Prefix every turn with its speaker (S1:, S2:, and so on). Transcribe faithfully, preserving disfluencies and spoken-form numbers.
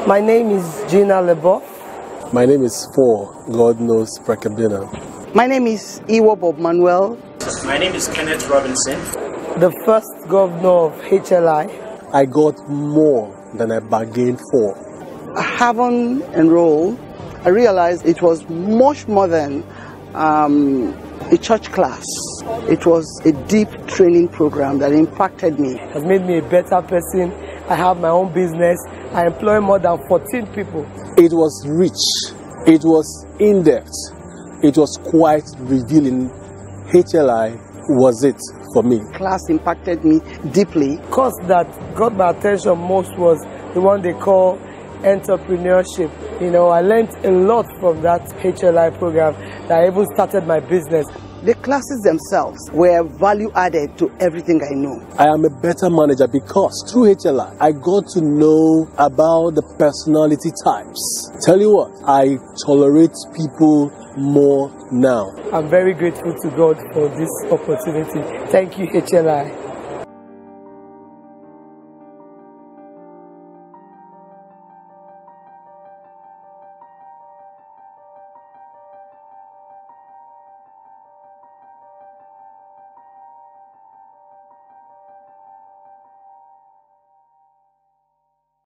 S1: My name is Gina Leboff.
S2: My name is For God Knows Prekabina.
S3: My name is Iwo Bob Manuel.
S4: My name is Kenneth Robinson.
S1: The first governor of H L I.
S2: I got more than I bargained for.
S3: Having enrolled, I realized it was much more than um, a church class. It was a deep training program that impacted me.
S1: It has made me a better person. I have my own business. I employ more than fourteen people.
S2: It was rich. It was in-depth. It was quite revealing. H L I was it for me.
S3: Class impacted me deeply.
S1: The course that got my attention most was the one they call entrepreneurship. You know, I learned a lot from that H L I program that I even started my business.
S3: The classes themselves were value added to everything I know.
S2: I am a better manager because through H L I, I got to know about the personality types. Tell you what, I tolerate people more now.
S1: I'm very grateful to God for this opportunity. Thank you, H L I.